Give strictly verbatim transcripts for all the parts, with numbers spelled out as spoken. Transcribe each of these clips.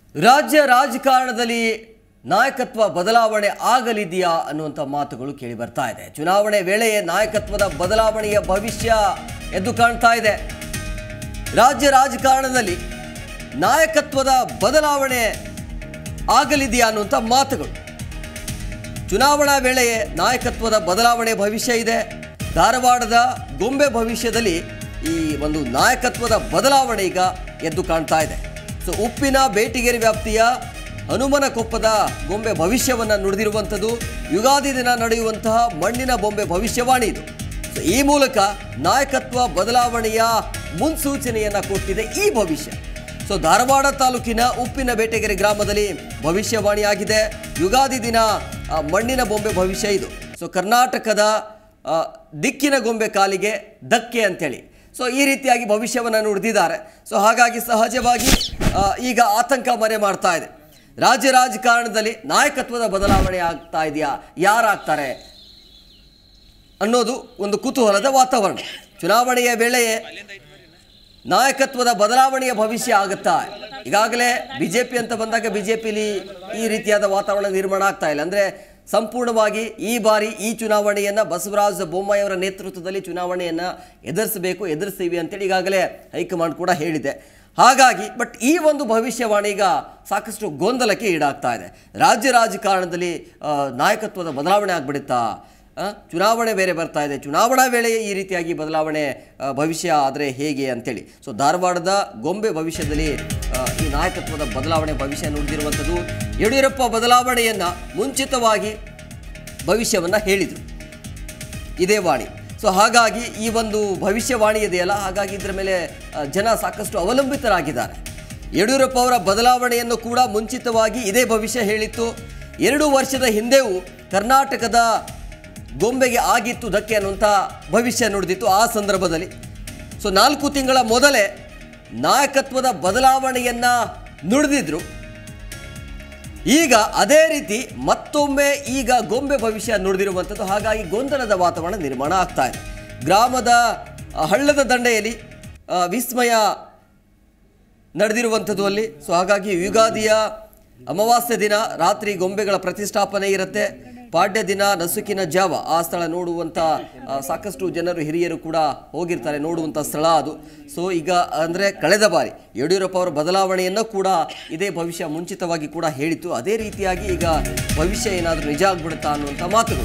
ರಾಜ್ಯ ರಾಜಕಾರಣದಲ್ಲಿ ನಾಯಕತ್ವ ಬದಲಾವಣೆ ಆಗಲಿದೆಯಾ ಅನ್ನುವಂತ ಮಾತುಗಳು ಕೇಳಿ ಬರ್ತಾ ಇದೆ. ಚುನಾವಣೆ ವೇಳೆಯೇ ನಾಯಕತ್ವದ ಬದಲಾವಣೆಯ ಭವಿಷ್ಯ ಎದ್ದು ಕಾಣ್ತಾ ಇದೆ. ರಾಜ್ಯ ರಾಜಕಾರಣದಲ್ಲಿ ನಾಯಕತ್ವದ ಬದಲಾವಣೆ ಆಗಲಿದೆಯಾ ಅನ್ನುವಂತ ಮಾತುಗಳು. ಚುನಾವಣಾ ವೇಳೆಯೇ ನಾಯಕತ್ವದ ಬದಲಾವಣೆ ಭವಿಷ್ಯ ಇದೆ. ಧಾರವಾಡದ ಗೊಂಬೆ ಭವಿಷ್ಯದಲ್ಲಿ ಈ ಒಂದು ನಾಯಕತ್ವದ ಬದಲಾವಣೆ ಈಗ ಎದ್ದು ಕಾಣ್ತಾ ಇದೆ. ಸೊ ಉಪ್ಪಿನ ಬೇಟಿಗೆರೆ ವ್ಯಾಪ್ತಿಯ ಹನುಮನಕೊಪ್ಪದ ಗೊಂಬೆ ಭವಿಷ್ಯವನ್ನು ನುಡಿದಿರುವಂಥದ್ದು. ಯುಗಾದಿ ದಿನ ನಡೆಯುವಂತಹ ಮಣ್ಣಿನ ಬೊಂಬೆ ಭವಿಷ್ಯವಾಣಿ ಇದು. ಸೊ ಈ ಮೂಲಕ ನಾಯಕತ್ವ ಬದಲಾವಣೆಯ ಮುನ್ಸೂಚನೆಯನ್ನು ಕೊಟ್ಟಿದೆ ಈ ಭವಿಷ್ಯ. ಸೊ ಧಾರವಾಡ ತಾಲೂಕಿನ ಉಪ್ಪಿನ ಬೇಟೆಗೆರೆ ಗ್ರಾಮದಲ್ಲಿ ಭವಿಷ್ಯವಾಣಿಯಾಗಿದೆ. ಯುಗಾದಿ ದಿನ ಮಣ್ಣಿನ ಬೊಂಬೆ ಭವಿಷ್ಯ ಇದು. ಸೊ ಕರ್ನಾಟಕದ ದಿಕ್ಕಿನ ಗೊಂಬೆ ಕಾಲಿಗೆ ಧಕ್ಕೆ ಅಂತೇಳಿ ಸೊ ಈ ರೀತಿಯಾಗಿ ಭವಿಷ್ಯವನ್ನು ನುಡಿದಿದ್ದಾರೆ. ಸೊ ಹಾಗಾಗಿ ಸಹಜವಾಗಿ ಈಗ ಆತಂಕ ಮನೆ ಮಾಡ್ತಾ ಇದೆ. ರಾಜ್ಯ ರಾಜಕಾರಣದಲ್ಲಿ ನಾಯಕತ್ವದ ಬದಲಾವಣೆ ಆಗ್ತಾ ಇದೆಯಾ, ಯಾರಾಗ್ತಾರೆ ಅನ್ನೋದು ಒಂದು ಕುತೂಹಲದ ವಾತಾವರಣ. ಚುನಾವಣೆಯ ವೇಳೆಯೇ ನಾಯಕತ್ವದ ಬದಲಾವಣೆಯ ಭವಿಷ್ಯ ಆಗುತ್ತಾ? ಈಗಾಗಲೇ ಬಿಜೆಪಿ ಅಂತ ಬಂದಾಗ ಬಿಜೆಪಿಲಿ ಈ ರೀತಿಯಾದ ವಾತಾವರಣ ನಿರ್ಮಾಣ ಆಗ್ತಾ ಇಲ್ಲ. ಅಂದರೆ ಸಂಪೂರ್ಣವಾಗಿ ಈ ಬಾರಿ ಈ ಚುನಾವಣೆಯನ್ನು ಬಸವರಾಜ ಬೊಮ್ಮಾಯಿ ಅವರ ನೇತೃತ್ವದಲ್ಲಿ ಚುನಾವಣೆಯನ್ನು ಎದುರಿಸಬೇಕು, ಎದುರಿಸ್ತೀವಿ ಅಂತೇಳಿ ಈಗಾಗಲೇ ಹೈಕಮಾಂಡ್ ಕೂಡ ಹೇಳಿದೆ. ಹಾಗಾಗಿ ಬಟ್ ಈ ಒಂದು ಭವಿಷ್ಯವಾಣಿ ಈಗ ಸಾಕಷ್ಟು ಗೊಂದಲಕ್ಕೆ ಈಡಾಗ್ತಾ ಇದೆ. ರಾಜ್ಯ ರಾಜಕಾರಣದಲ್ಲಿ ನಾಯಕತ್ವದ ಬದಲಾವಣೆ ಆಗ್ಬಿಡುತ್ತಾ? ಚುನಾವಣೆ ಬೇರೆ ಬರ್ತಾ ಇದೆ, ಚುನಾವಣಾ ವೇಳೆಯೇ ಈ ರೀತಿಯಾಗಿ ಬದಲಾವಣೆ ಭವಿಷ್ಯ ಆದರೆ ಹೇಗೆ ಅಂತೇಳಿ. ಸೊ ಧಾರವಾಡದ ಗೊಂಬೆ ಭವಿಷ್ಯದಲ್ಲಿ ಈ ನಾಯಕತ್ವದ ಬದಲಾವಣೆ ಭವಿಷ್ಯ ನುಡಿದಿರುವಂಥದ್ದು. ಯಡಿಯೂರಪ್ಪ ಬದಲಾವಣೆಯನ್ನು ಮುಂಚಿತವಾಗಿ ಭವಿಷ್ಯವನ್ನು ಹೇಳಿದರು, ಇದೇ ವಾಣಿ. ಸೊ ಹಾಗಾಗಿ ಈ ಒಂದು ಭವಿಷ್ಯವಾಣಿ ಇದೆಯಲ್ಲ, ಹಾಗಾಗಿ ಇದರ ಮೇಲೆ ಜನ ಸಾಕಷ್ಟು ಅವಲಂಬಿತರಾಗಿದ್ದಾರೆ. ಯಡಿಯೂರಪ್ಪ ಅವರ ಬದಲಾವಣೆಯನ್ನು ಕೂಡ ಮುಂಚಿತವಾಗಿ ಇದೇ ಭವಿಷ್ಯ ಹೇಳಿತ್ತು. ಎರಡು ವರ್ಷದ ಹಿಂದೆಯೂ ಕರ್ನಾಟಕದ ಗೊಂಬೆಗೆ ಆಗಿತ್ತು ಧಕ್ಕೆ ಅನ್ನುವಂಥ ಭವಿಷ್ಯ ನುಡಿದಿತ್ತು ಆ ಸಂದರ್ಭದಲ್ಲಿ. ಸೊ ನಾಲ್ಕು ತಿಂಗಳ ಮೊದಲೇ ನಾಯಕತ್ವದ ಬದಲಾವಣೆಯನ್ನು ನುಡಿದಿದ್ರು. ಈಗ ಅದೇ ರೀತಿ ಮತ್ತೊಮ್ಮೆ ಈಗ ಗೊಂಬೆ ಭವಿಷ್ಯ ನುಡಿದಿರುವಂಥದ್ದು. ಹಾಗಾಗಿ ಗೊಂದಲದ ವಾತಾವರಣ ನಿರ್ಮಾಣ ಆಗ್ತಾ ಇದೆ. ಗ್ರಾಮದ ಹಳ್ಳದ ದಂಡೆಯಲ್ಲಿ ವಿಸ್ಮಯ ನಡೆದಿರುವಂಥದ್ದು ಅಲ್ಲಿ. ಸೊ ಹಾಗಾಗಿ ಯುಗಾದಿಯ ಅಮಾವಾಸ್ಯೆ ದಿನ ರಾತ್ರಿ ಗೊಂಬೆಗಳ ಪ್ರತಿಷ್ಠಾಪನೆ ಇರುತ್ತೆ. ಪಾಡ್ಯ ದಿನ ನಸುಕಿನ ಜಾವ ಆ ಸ್ಥಳ ನೋಡುವಂಥ ಸಾಕಷ್ಟು ಜನರು ಹಿರಿಯರು ಕೂಡ ಹೋಗಿರ್ತಾರೆ, ನೋಡುವಂಥ ಸ್ಥಳ ಅದು. ಸೊ ಈಗ ಅಂದರೆ ಕಳೆದ ಬಾರಿ ಯಡಿಯೂರಪ್ಪ ಅವರ ಬದಲಾವಣೆಯನ್ನು ಕೂಡ ಇದೇ ಭವಿಷ್ಯ ಮುಂಚಿತವಾಗಿ ಕೂಡ ಹೇಳಿತ್ತು. ಅದೇ ರೀತಿಯಾಗಿ ಈಗ ಭವಿಷ್ಯ ಏನಾದರೂ ನಿಜ ಆಗ್ಬಿಡುತ್ತಾ ಅನ್ನುವಂಥ ಮಾತುಗಳು.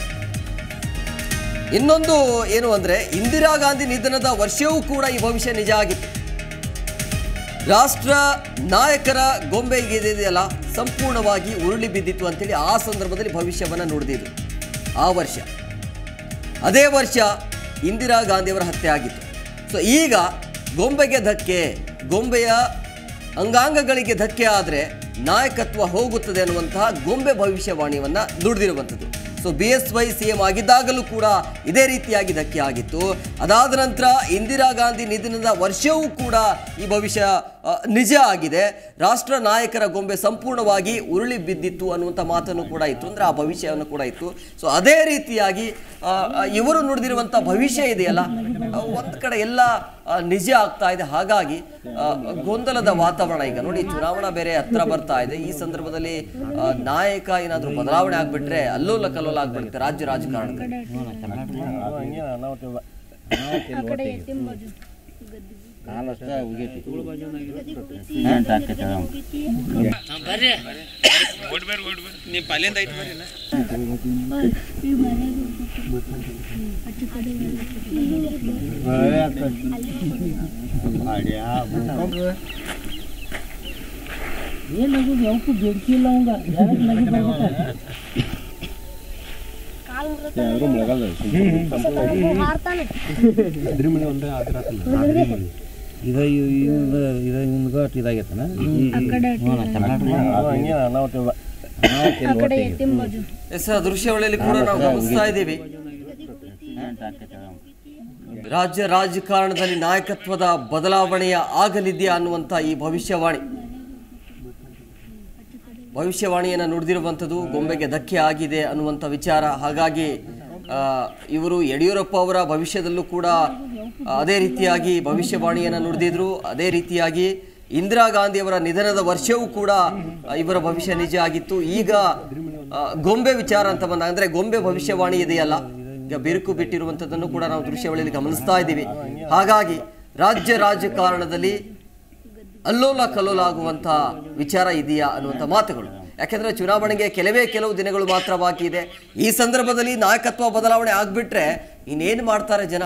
ಇನ್ನೊಂದು ಏನು ಅಂದರೆ ಇಂದಿರಾ ಗಾಂಧಿ ನಿಧನದ ವರ್ಷವೂ ಕೂಡ ಈ ಭವಿಷ್ಯ ನಿಜ ಆಗಿತ್ತು. ರಾಷ್ಟ್ರ ನಾಯಕರ ಗೊಂಬೆ ಇದೆಯಲ್ಲ ಸಂಪೂರ್ಣವಾಗಿ ಉರುಳಿ ಬಿದ್ದಿತ್ತು ಅಂತೇಳಿ ಆ ಸಂದರ್ಭದಲ್ಲಿ ಭವಿಷ್ಯವನ್ನು ನುಡಿದಿದ್ರು. ಆ ವರ್ಷ ಅದೇ ವರ್ಷ ಇಂದಿರಾ ಗಾಂಧಿಯವರ ಹತ್ಯೆ ಆಗಿತ್ತು. ಸೊ ಈಗ ಗೊಂಬೆಗೆ ಧಕ್ಕೆ, ಗೊಂಬೆಯ ಅಂಗಾಂಗಗಳಿಗೆ ಧಕ್ಕೆ ಆದರೆ ನಾಯಕತ್ವ ಹೋಗುತ್ತದೆ ಅನ್ನುವಂತಹ ಗೊಂಬೆ ಭವಿಷ್ಯವಾಣಿಯನ್ನು ನುಡಿದಿರುವಂಥದ್ದು. So B S Y C M ಆಗಿದ್ದಾಗಲೂ ಕೂಡ ಇದೇ ರೀತಿಯಾಗಿ ಧಕ್ಕೆ ಆಗಿತ್ತು. ಅದಾದ ನಂತರ ಇಂದಿರಾ ಗಾಂಧಿ ನಿಧನದ ವರ್ಷವೂ ಕೂಡ ಈ ಭವಿಷ್ಯ ನಿಜ ಆಗಿದೆ. ರಾಷ್ಟ್ರ ನಾಯಕರ ಗೊಂಬೆ ಸಂಪೂರ್ಣವಾಗಿ ಉರುಳಿ ಬಿದ್ದಿತ್ತು ಅನ್ನುವಂಥ ಮಾತನ್ನು ಕೂಡ ಇತ್ತು, ಅಂದರೆ ಆ ಭವಿಷ್ಯವನ್ನು ಕೂಡ ಇತ್ತು. ಸೊ ಅದೇ ರೀತಿಯಾಗಿ ಇವರು ನುಡಿದಿರುವಂಥ ಭವಿಷ್ಯ ಇದೆಯಲ್ಲ ಒಂದು ಕಡೆ ಎಲ್ಲ ನಿಜ ಆಗ್ತಾ ಇದೆ. ಹಾಗಾಗಿ ಗೊಂದಲದ ವಾತಾವರಣ ಈಗ ನೋಡಿ, ಚುನಾವಣಾ ಬೇರೆ ಹತ್ರ ಬರ್ತಾ ಇದೆ. ಈ ಸಂದರ್ಭದಲ್ಲಿ ನಾಯಕ ಏನಾದರೂ ಬದಲಾವಣೆ ಆಗ್ಬಿಟ್ರೆ ಅಲ್ಲೋಲ ಕಲ್ಲೋಲ ಆಗ್ಬಿಡುತ್ತೆ ರಾಜ್ಯ ರಾಜಕಾರಣದಲ್ಲಿ. ದೃಶ್ಯಾವಳಿಯಲ್ಲಿ ಕೂಡ ನಾವು ಗಮನಿಸ್ತಾ ಇದ್ದೀವಿ. ರಾಜ್ಯ ರಾಜಕಾರಣದಲ್ಲಿ ನಾಯಕತ್ವದ ಬದಲಾವಣೆಯ ಆಗಲಿದೆಯಾ ಅನ್ನುವಂಥ ಈ ಭವಿಷ್ಯವಾಣಿ ಭವಿಷ್ಯವಾಣಿಯನ್ನು ನುಡಿದಿರುವಂಥದ್ದು. ಗೊಂಬೆಗೆ ಧಕ್ಕೆ ಆಗಿದೆ ಅನ್ನುವಂಥ ವಿಚಾರ. ಹಾಗಾಗಿ ಇವರು ಯಡಿಯೂರಪ್ಪ ಅವರ ಭವಿಷ್ಯದಲ್ಲೂ ಕೂಡ ಅದೇ ರೀತಿಯಾಗಿ ಭವಿಷ್ಯವಾಣಿಯನ್ನು ನುಡಿದಿದ್ರು. ಅದೇ ರೀತಿಯಾಗಿ ಇಂದಿರಾ ಗಾಂಧಿಯವರ ನಿಧನದ ವರ್ಷವೂ ಕೂಡ ಇವರ ಭವಿಷ್ಯ ನಿಜ ಆಗಿತ್ತು. ಈಗ ಗೊಂಬೆ ವಿಚಾರ ಅಂತ ಬಂದ ಅಂದರೆ ಗೊಂಬೆ ಭವಿಷ್ಯವಾಣಿ ಇದೆಯಲ್ಲ, ಈಗ ಬಿರುಕು ಬಿಟ್ಟಿರುವಂಥದ್ದನ್ನು ಕೂಡ ನಾವು ದೃಶ್ಯಾವಳಿಯಲ್ಲಿ ಗಮನಿಸ್ತಾ ಇದ್ದೀವಿ. ಹಾಗಾಗಿ ರಾಜ್ಯ ರಾಜಕಾರಣದಲ್ಲಿ ಅಲ್ಲೋಲ ಕಲ್ಲೋಲ ಆಗುವಂಥ ವಿಚಾರ ಇದೆಯಾ ಅನ್ನುವಂಥ ಮಾತುಗಳು. ಯಾಕೆಂದರೆ ಚುನಾವಣೆಗೆ ಕೆಲವೇ ಕೆಲವು ದಿನಗಳು ಮಾತ್ರ ಬಾಕಿ ಇದೆ. ಈ ಸಂದರ್ಭದಲ್ಲಿ ನಾಯಕತ್ವ ಬದಲಾವಣೆ ಆಗಿಬಿಟ್ರೆ ಇನ್ನೇನು ಮಾಡ್ತಾರೆ ಜನ?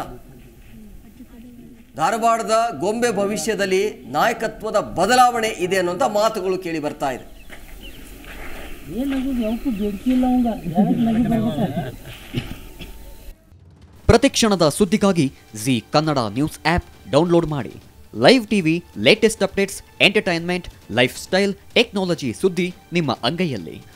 ಧಾರವಾಡದ ಗೊಂಬೆ ಭವಿಷ್ಯದಲ್ಲಿ ನಾಯಕತ್ವದ ಬದಲಾವಣೆ ಇದೆ ಅನ್ನುವಂಥ ಮಾತುಗಳು ಕೇಳಿ ಬರ್ತಾ ಇದೆ. ಪ್ರತಿಕ್ಷಣದ ಸುದ್ದಿಗಾಗಿ Zee Kannada news app download ಮಾಡಿ. Live TV, latest updates, entertainment, lifestyle, technology ಸುದ್ದಿ ನಿಮ್ಮ ಅಂಗೈಯಲ್ಲಿ.